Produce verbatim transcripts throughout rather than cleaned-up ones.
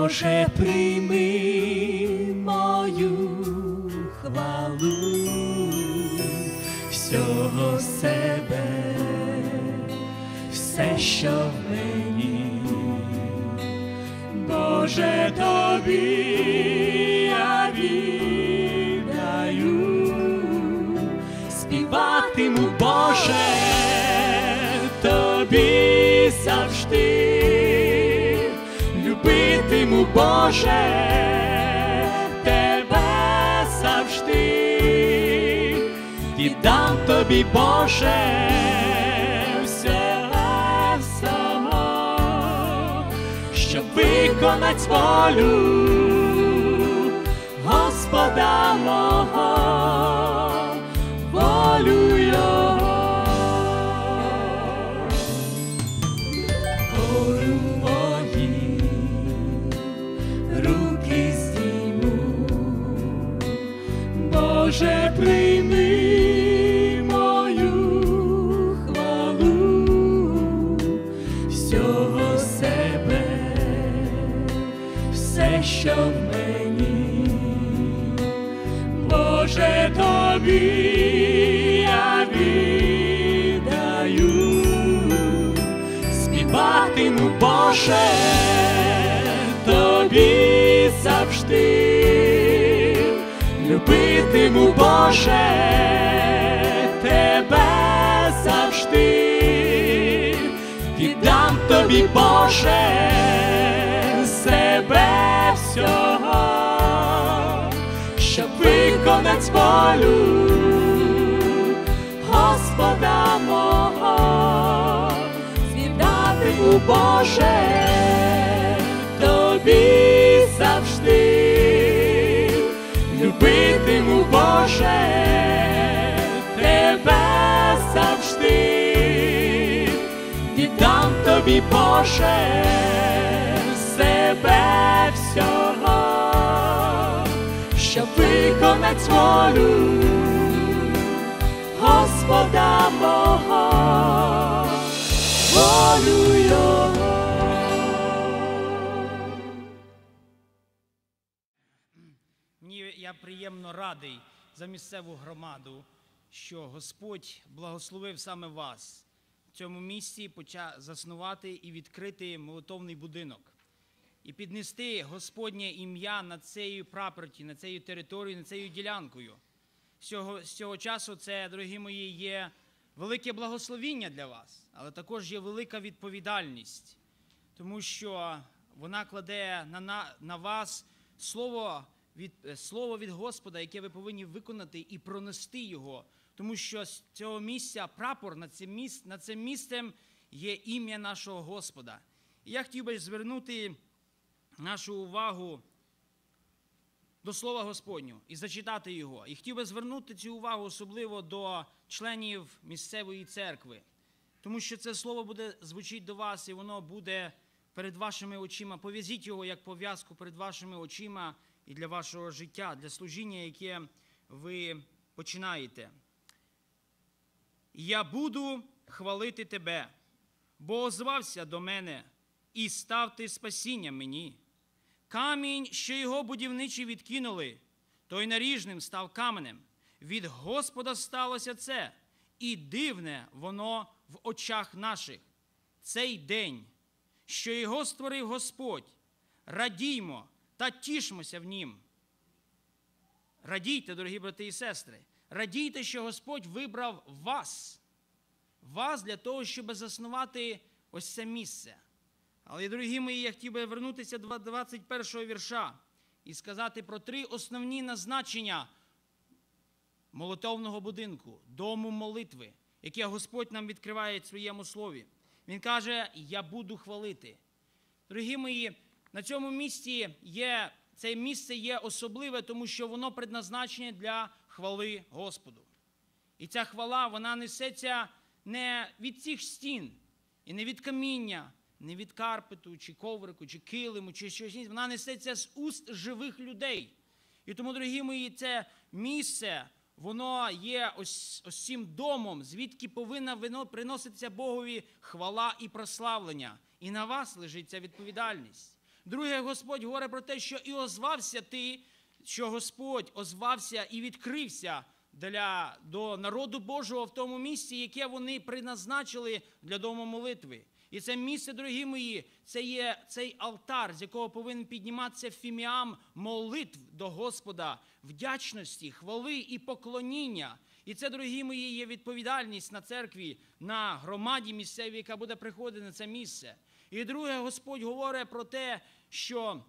Боже, прийми мою хвалу, всього себе, все, що в мені. Боже, тобі я віддаю, співатиму, Боже, тобі завжди, любитиму, Боже, тебе завжди, віддам тобі, Боже, все само, щоб виконать волю Господа мого, волю Його. Гору мої, руки здійму, Боже, прийми мою хвалу, всього себе, все, що в мені. Боже, тобі я віддаю, співатиму, Боже, тобі завжди, любитиму, Боже, тебе завжди, віддам тобі, Боже, себе всього, щоб виконать волю Господа мого. Звідатиму, Боже, тобі завжди, любитиму, Боже, тебе завжди, віддам тобі, Боже, себе всього, щоб виконать волю Господа мого, волю Його. Мені я приємно радий за місцеву громаду, що Господь благословив саме вас в цьому місці почав заснувати і відкрити молитовний будинок. І піднести Господнє ім'я над цією прапорті, над цією територією, над цією ділянкою. З цього, з цього часу це, дорогі мої, є велике благословіння для вас, але також є велика відповідальність, тому що вона кладе на, на, на вас слово від, слово від Господа, яке ви повинні виконати і пронести його, тому що з цього місця прапор над цим, місць, над цим місцем є ім'я нашого Господа. І я хотів би звернути нашу увагу до Слова Господнього і зачитати його. І хотів би звернути цю увагу особливо до членів місцевої церкви, тому що це слово буде звучить до вас, і воно буде перед вашими очима. Пов'язіть його як пов'язку перед вашими очима і для вашого життя, для служіння, яке ви починаєте. «Я буду хвалити тебе, бо озвався до мене, і став ти спасіння мені. Камінь, що його будівничі відкинули, той наріжним став каменем. Від Господа сталося це, і дивне воно в очах наших. Цей день, що його створив Господь, радіймо та тішмося в нім». Радійте, дорогі брати і сестри, радійте, що Господь вибрав вас, вас для того, щоб заснувати ось це місце. Але, дорогі мої, я хотів би вернутися до двадцять першого вірша і сказати про три основні назначення молитовного будинку, дому молитви, яке Господь нам відкриває в своєму слові. Він каже: «Я буду хвалити». Дорогі мої, на цьому місці є, це місце є особливе, тому що воно предназначене для хвали Господу. І ця хвала, вона несеться не від цих стін, і не від каміння, не від карпету, чи коврику, чи килиму, чи щось інше. Вона несеться з уст живих людей. І тому, дорогі мої, це місце, воно є ось, ось цим домом, звідки повинна приноситися Богові хвала і прославлення. І на вас лежить ця відповідальність. Друге, Господь говорить про те, що і озвався ти, що Господь озвався і відкрився для, до народу Божого в тому місці, яке вони призначили для дому молитви. І це місце, дорогі мої, це є цей алтар, з якого повинен підніматися фіміам молитв до Господа, вдячності, хвали і поклоніння. І це, дорогі мої, є відповідальність на церкві, на громаді місцевій, яка буде приходити на це місце. І друге, Господь говорить про те, що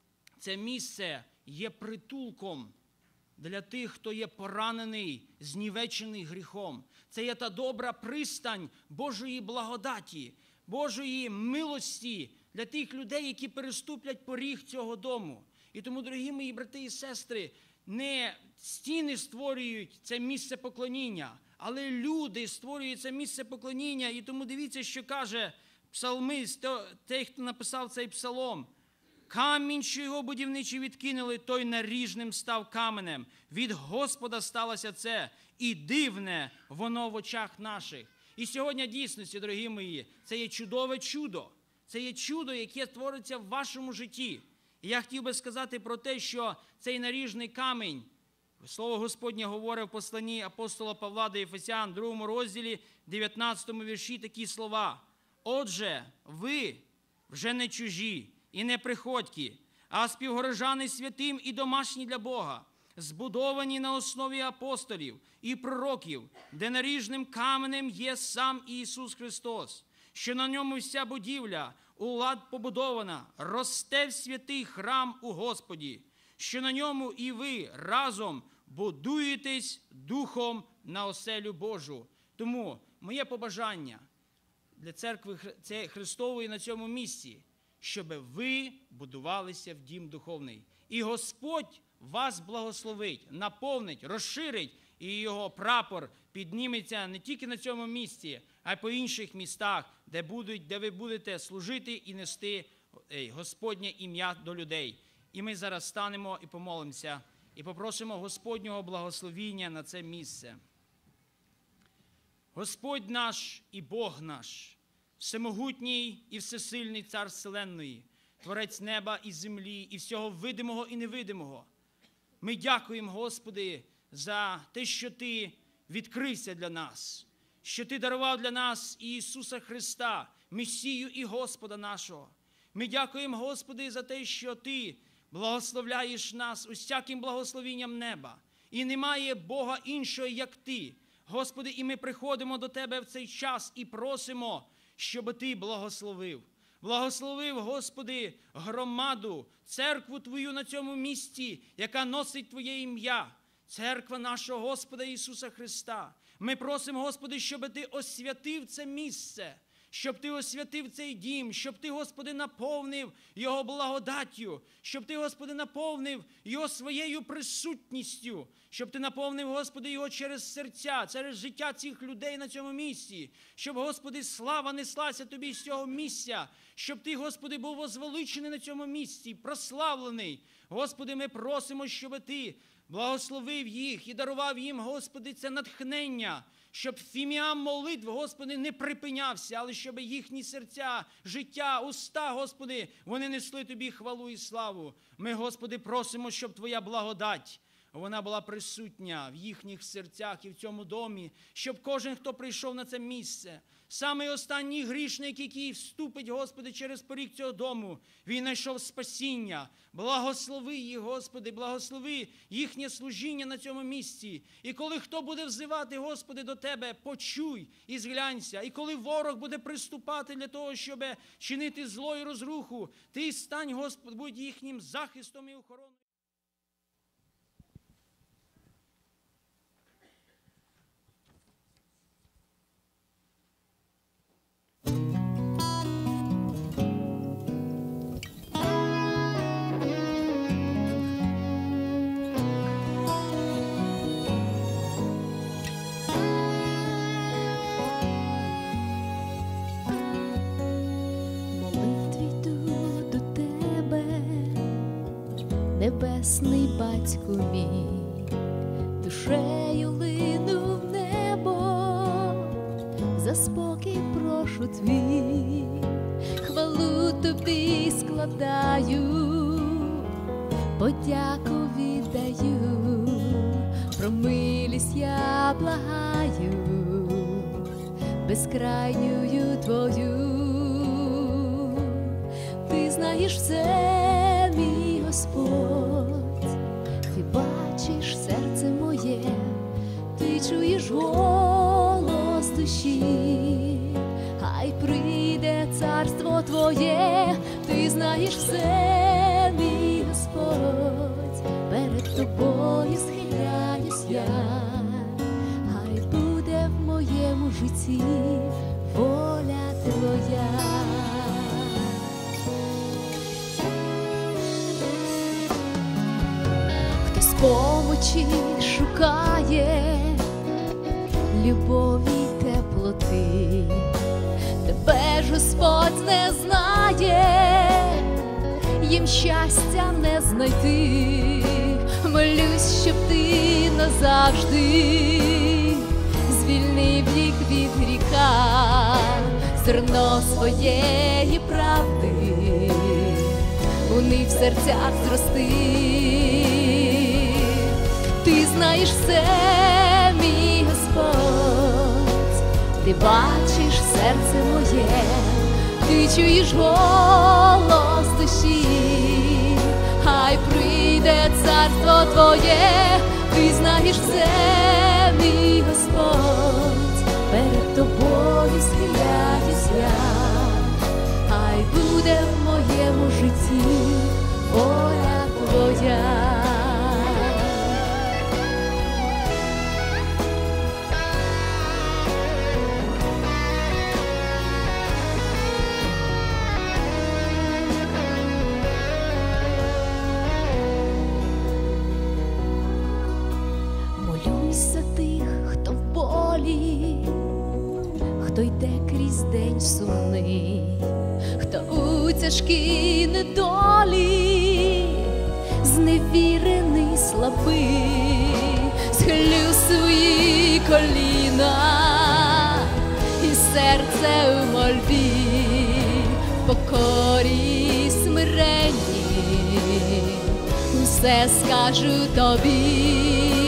це місце є притулком для тих, хто є поранений, знівечений гріхом. Це є та добра пристань Божої благодаті, Божої милості для тих людей, які переступлять поріг цього дому. І тому, дорогі мої брати і сестри, не стіни створюють це місце поклоніння, але люди створюють це місце поклоніння. І тому дивіться, що каже псалмист, той, хто написав цей псалом. Камінь, що його будівничі відкинули, той наріжним став каменем. Від Господа сталося це, і дивне воно в очах наших. І сьогодні, дійсності, дорогі мої, це є чудове чудо. Це є чудо, яке твориться в вашому житті. І я хотів би сказати про те, що цей наріжний камінь, Слово Господнє говорить в посланні апостола Павла до Ефесян, другому розділі, дев'ятнадцятому вірші такі слова. «Отже, ви вже не чужі і не приходькі, а співгорожани святим і домашні для Бога, збудовані на основі апостолів і пророків, де наріжним каменем є сам Ісус Христос, що на ньому вся будівля у лад побудована, росте в святий храм у Господі, що на ньому і ви разом будуєтесь духом на оселю Божу». Тому моє побажання для церкви Христової на цьому місці, щоб ви будувалися в дім духовний. І Господь вас благословить, наповнить, розширить, і його прапор підніметься не тільки на цьому місці, а й по інших містах, де, будуть, де ви будете служити і нести Господнє ім'я до людей. І ми зараз станемо і помолимося, і попросимо Господнього благословіння на це місце. Господь наш і Бог наш, всемогутній і всесильний Цар вселенної, Творець неба і землі, і всього видимого і невидимого. Ми дякуємо, Господи, за те, що Ти відкрився для нас, що Ти дарував для нас Ісуса Христа, Месію і Господа нашого. Ми дякуємо, Господи, за те, що Ти благословляєш нас усяким благословінням неба. І немає Бога іншого, як Ти. Господи, і ми приходимо до Тебе в цей час і просимо, щоб Ти благословив. Благословив, Господи, громаду, церкву Твою на цьому місці, яка носить Твоє ім'я, церква нашого Господа Ісуса Христа. Ми просимо, Господи, щоб Ти освятив це місце, щоб Ти освятив цей дім, щоб Ти, Господи, наповнив його благодаттю, щоб Ти, Господи, наповнив його своєю присутністю, щоб Ти наповнив, Господи, його через серця, через життя цих людей на цьому місці, щоб, Господи, слава неслася Тобі з цього місця, щоб Ти, Господи, був возвеличений на цьому місці, прославлений. Господи, ми просимо, щоб Ти благословив їх і дарував їм, Господи, це натхнення, щоб фіміам молитв, Господи, не припинявся, але щоб їхні серця, життя, уста, Господи, вони несли Тобі хвалу і славу. Ми, Господи, просимо, щоб Твоя благодать, вона була присутня в їхніх серцях і в цьому домі, щоб кожен, хто прийшов на це місце, самий останній грішник, який вступить, Господи, через поріг цього дому, він знайшов спасіння. Благослови їх, Господи, благослови їхнє служіння на цьому місці. І коли хто буде взивати, Господи, до Тебе, почуй і зглянься. І коли ворог буде приступати для того, щоб чинити зло і розруху, Ти стань, Господи, будь їхнім захистом і охороною. Небесний Батько мій, душею лину в небо, за спокій прошу твій, хвалу тобі складаю, подяку віддаю, про милість я благаю, безкрайньою твою. Ти знаєш все, мій Господь, ти бачиш серце моє, ти чуєш голос душі, хай прийде царство твоє. Ти знаєш все, мій Господь, перед тобою схиляюсь я, хай буде в моєму житті воля твоя. Хтось помочі шукає любові теплоти, тебе ж Господь не знає, їм щастя не знайти. Молюсь, щоб ти назавжди звільнив їх від гріха, зерно своєї правди у них в серцях зрости. Ти знаєш все, мій Господь, ти бачиш серце моє, ти чуєш голос душі, хай прийде царство твоє. Ти знаєш все, мій Господь, перед тобою схиляюсь я, хай буде в моєму житті воля твоя. Молюсь за тих, хто в болі, хто йде крізь день сумний, хто у тяжкій недолі, зневірений, слабий. Схилю свої коліна і серце у мольбі, в покорі смиренні усе скажу тобі.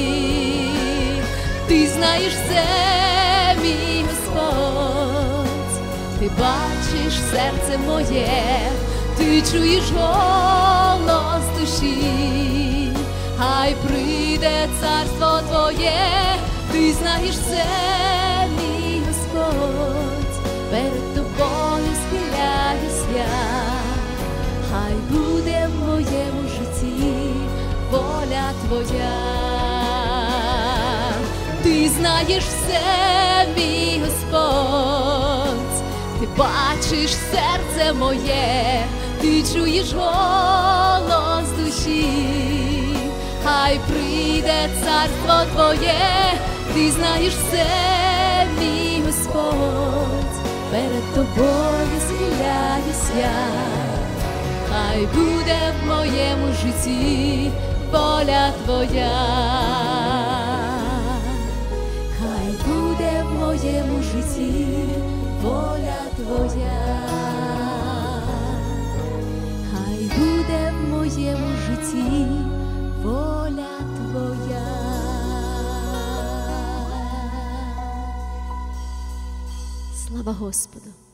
Ти знаєш все, мій Господь, ти бачиш серце моє, ти чуєш голос душі, хай прийде царство твоє. Ти знаєш все, мій Господь, перед тобою схиляюсь я, хай буде в моєму житті воля твоя. Ти знаєш все, мій Господь, ти бачиш серце моє, ти чуєш голос душі, хай прийде царство твоє. Ти знаєш все, мій Господь, перед тобою схиляюсь я, хай буде в моєму житті воля твоя. Буде в моєму житті воля твоя, хай буде в моєму житті воля твоя. Слава Господу!